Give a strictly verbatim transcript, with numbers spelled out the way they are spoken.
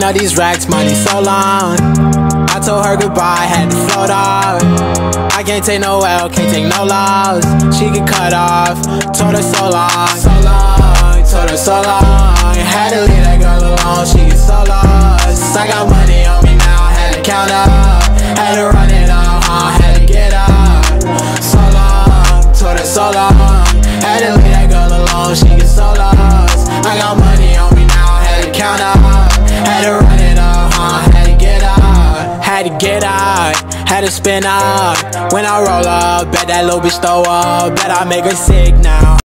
all these racks, money so long. I told her goodbye, had to float off. I can't take no L, can't take no loss. She get cut off, told her so long, so long, told her so long. Had to leave that girl alone, she get so lost. I got money on me now, had to count up, had to run it up, uh, had to get up. So long, told her so long. Had to leave that girl alone, she get so lost. I got money on me now, had to count up, had to run it up, uh, had to get up, had to get out, had to spin up. When I roll up, bet that little bitch throw up, bet I make her sick now.